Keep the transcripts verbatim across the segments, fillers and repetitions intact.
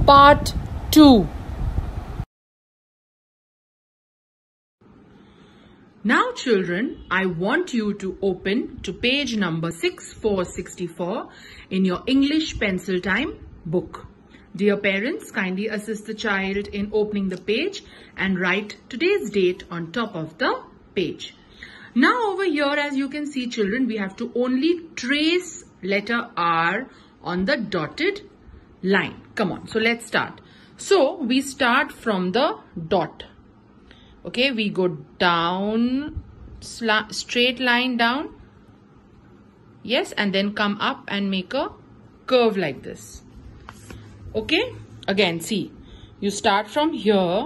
Part two. Now children, I want you to open to page number six four six four in your English Pencil Time book. Dear parents, kindly assist the child in opening the page and write today's date on top of the page. Now over here, as you can see children, we have to only trace letter R on the dotted line. Come on, so let's start. So we start from the dot. Okay, we go down, straight line down. Yes, and then come up and make a curve like this. Okay, again see, you start from here,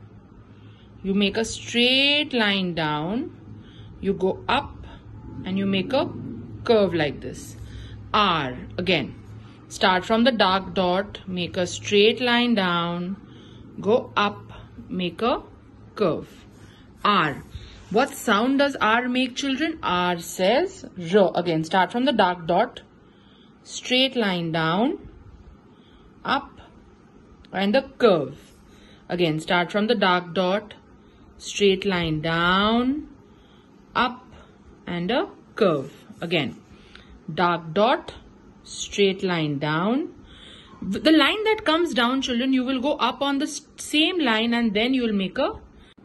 you make a straight line down, you go up and you make a curve like this. R, again, start from the dark dot, make a straight line down, go up, make a curve. R. What sound does R make children? R says R. Again, start from the dark dot, straight line down, up and a curve. Again, start from the dark dot, straight line down, up and a curve. Again, dark dot, straight line down. The line that comes down children, you will go up on the same line and then you will make a.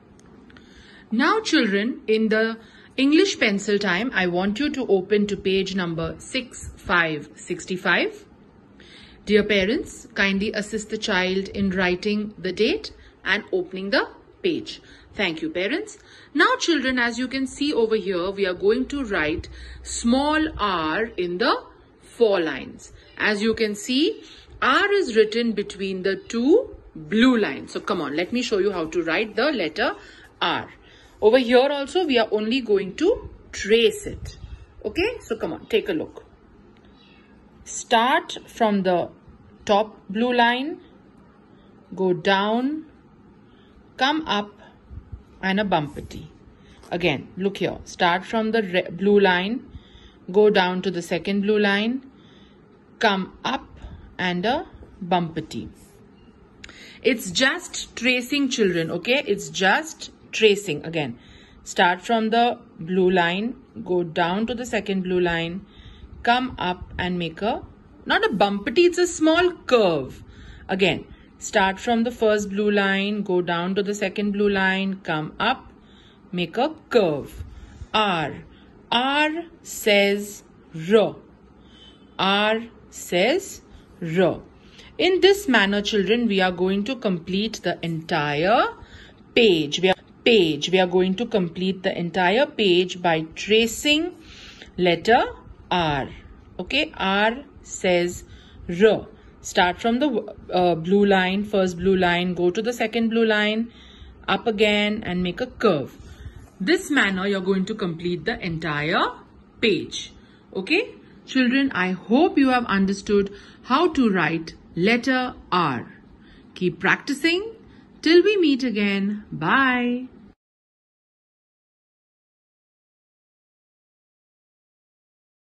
Now children, in the English Pencil Time, I want you to open to page number six five six five. Dear parents, kindly assist the child in writing the date and opening the page. Thank you parents. Now children, as you can see over here, we are going to write small r in the four lines. As you can see, R is written between the two blue lines. So come on, let me show you how to write the letter R. Over here also, we are only going to trace it. Okay, so come on, take a look. Start from the top blue line, go down, come up and a bumper T. Again, look here, start from the red, blue line, go down to the second blue line, come up and a bumper T. It's just tracing children, okay? It's just tracing. Again, start from the blue line, go down to the second blue line, come up and make a, not a bumper T, it's a small curve. Again, start from the first blue line, go down to the second blue line, come up, make a curve. R. R says R. R says R. In this manner children, we are going to complete the entire page. We are page. We are going to complete the entire page by tracing letter R. Okay, R says R. Start from the uh, blue line, first blue line, go to the second blue line, up again and make a curve. This manner you're going to complete the entire page. Okay, children, I hope you have understood how to write letter R. Keep practicing till we meet again. Bye.